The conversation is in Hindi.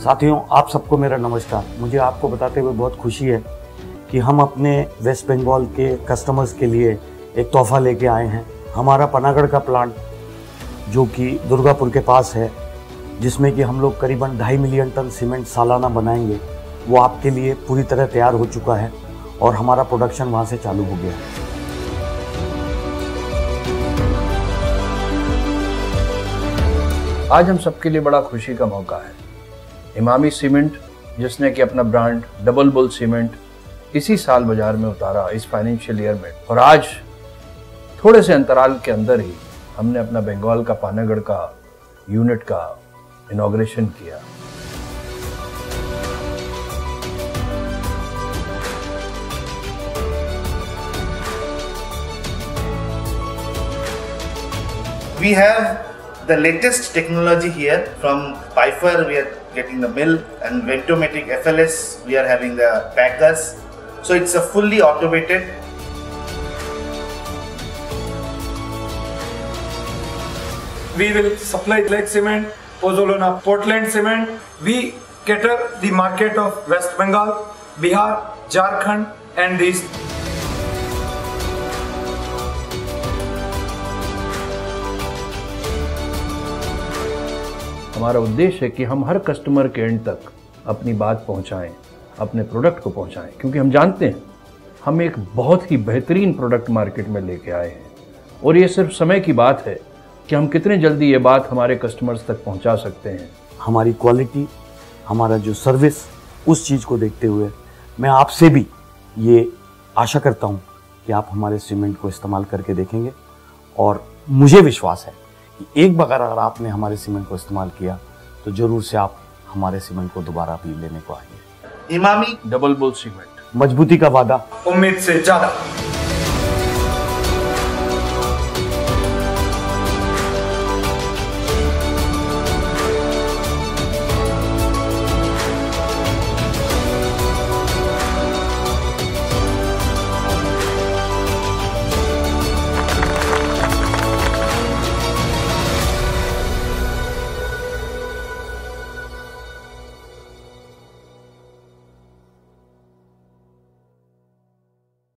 साथियों, आप सबको मेरा नमस्कार। मुझे आपको बताते हुए बहुत खुशी है कि हम अपने वेस्ट बंगाल के कस्टमर्स के लिए एक तोहफा लेके आए हैं। हमारा पनागढ़ का प्लांट जो कि दुर्गापुर के पास है, जिसमें कि हम लोग करीबन 2.5 मिलियन टन सीमेंट सालाना बनाएंगे, वो आपके लिए पूरी तरह तैयार हो चुका है और हमारा प्रोडक्शन वहाँ से चालू हो गया है। आज हम सबके लिए बड़ा खुशी का मौका है। इमामी सीमेंट, जिसने कि अपना ब्रांड डबल बुल सीमेंट इसी साल बाजार में उतारा इस फाइनेंशियल ईयर में, और आज थोड़े से अंतराल के अंदर ही हमने अपना बंगाल का पानागढ़ का यूनिट का इनॉग्रेशन किया। We have the latest technology here. From Pfeiffer we are getting the mill, and Ventomatic FLS we are having the packers. So it's a fully automated. We will supply Lake Cement, Pozzolana Portland Cement. We cater the market of West Bengal, Bihar, Jharkhand and these. हमारा उद्देश्य है कि हम हर कस्टमर के एंड तक अपनी बात पहुंचाएं, अपने प्रोडक्ट को पहुंचाएं, क्योंकि हम जानते हैं हम एक बहुत ही बेहतरीन प्रोडक्ट मार्केट में लेके आए हैं और ये सिर्फ समय की बात है कि हम कितने जल्दी ये बात हमारे कस्टमर्स तक पहुंचा सकते हैं। हमारी क्वालिटी, हमारा जो सर्विस, उस चीज़ को देखते हुए मैं आपसे भी ये आशा करता हूँ कि आप हमारे सीमेंट को इस्तेमाल करके देखेंगे, और मुझे विश्वास है कि एक बार अगर आपने हमारे सीमेंट को इस्तेमाल किया तो जरूर से आप हमारे सीमेंट को दोबारा भी लेने को आएंगे। इमामी डबल बुल सीमेंट, मजबूती का वादा, उम्मीद से ज्यादा।